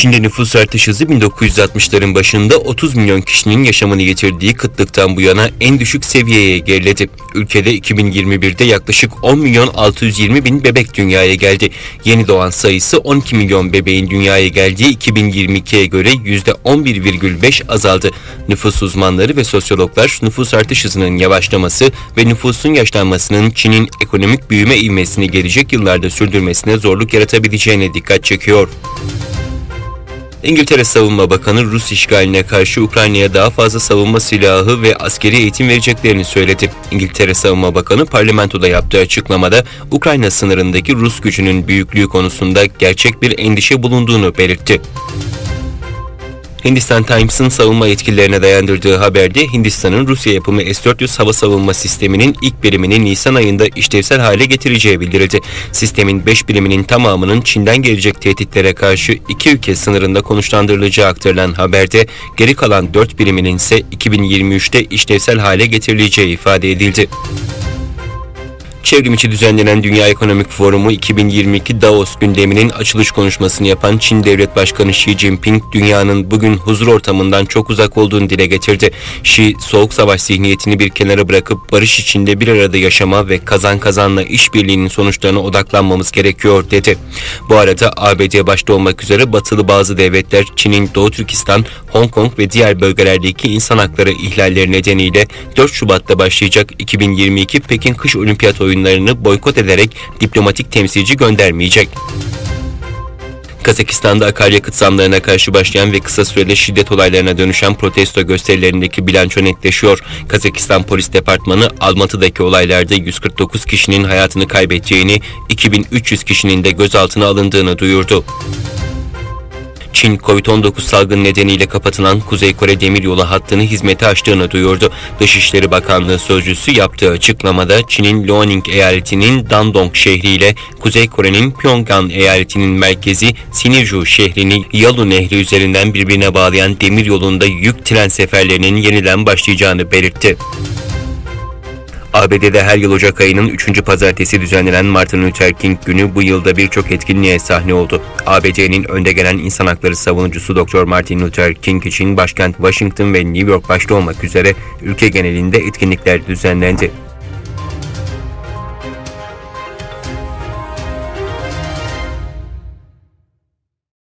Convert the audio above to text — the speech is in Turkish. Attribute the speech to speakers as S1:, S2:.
S1: Çin'de nüfus artış hızı 1960'ların başında 30 milyon kişinin yaşamını yitirdiği kıtlıktan bu yana en düşük seviyeye geriledi. Ülkede 2021'de yaklaşık 10 milyon 620 bin bebek dünyaya geldi. Yeni doğan sayısı 12 milyon bebeğin dünyaya geldiği 2022'ye göre %11,5 azaldı. Nüfus uzmanları ve sosyologlar nüfus artış hızının yavaşlaması ve nüfusun yaşlanmasının Çin'in ekonomik büyüme ivmesini gelecek yıllarda sürdürmesine zorluk yaratabileceğine dikkat çekiyor. İngiltere Savunma Bakanı Rus işgaline karşı Ukrayna'ya daha fazla savunma silahı ve askeri eğitim vereceklerini söyledi. İngiltere Savunma Bakanı parlamentoda yaptığı açıklamada Ukrayna sınırındaki Rus gücünün büyüklüğü konusunda gerçek bir endişe bulunduğunu belirtti. Hindistan Times'ın savunma yetkililerine dayandırdığı haberde Hindistan'ın Rusya yapımı S-400 hava savunma sisteminin ilk birimini Nisan ayında işlevsel hale getireceği bildirildi. Sistemin 5 biriminin tamamının Çin'den gelecek tehditlere karşı iki ülke sınırında konuşlandırılacağı aktarılan haberde geri kalan 4 biriminin ise 2023'te işlevsel hale getirileceği ifade edildi. Çevrim içi düzenlenen Dünya Ekonomik Forumu 2022 Davos gündeminin açılış konuşmasını yapan Çin Devlet Başkanı Xi Jinping, dünyanın bugün huzur ortamından çok uzak olduğunu dile getirdi. Xi, soğuk savaş zihniyetini bir kenara bırakıp barış içinde bir arada yaşama ve kazan kazanla işbirliğinin sonuçlarına odaklanmamız gerekiyor dedi. Bu arada ABD başta olmak üzere batılı bazı devletler Çin'in Doğu Türkistan, Hong Kong ve diğer bölgelerdeki insan hakları ihlalleri nedeniyle 4 Şubat'ta başlayacak 2022 Pekin Kış Olimpiyat oyunlarını boykot ederek diplomatik temsilci göndermeyecek. Kazakistan'da akaryakıt zamlarına karşı başlayan ve kısa sürede şiddet olaylarına dönüşen protesto gösterilerindeki bilanço netleşiyor. Kazakistan Polis Departmanı Almatı'daki olaylarda 149 kişinin hayatını kaybedeceğini, 2300 kişinin de gözaltına alındığını duyurdu. Çin, Covid-19 salgını nedeniyle kapatılan Kuzey Kore demiryolu hattını hizmete açtığını duyurdu. Dışişleri Bakanlığı sözcüsü yaptığı açıklamada Çin'in Liaoning eyaletinin Dandong şehri ile Kuzey Kore'nin Pyongan eyaletinin merkezi Sinŭiju şehrini Yalu Nehri üzerinden birbirine bağlayan demiryolunda yük tren seferlerinin yeniden başlayacağını belirtti. ABD'de her yıl Ocak ayının 3. pazartesi düzenlenen Martin Luther King günü bu yılda birçok etkinliğe sahne oldu. ABD'nin önde gelen insan hakları savunucusu Dr. Martin Luther King için başkent Washington ve New York başta olmak üzere ülke genelinde etkinlikler düzenlendi.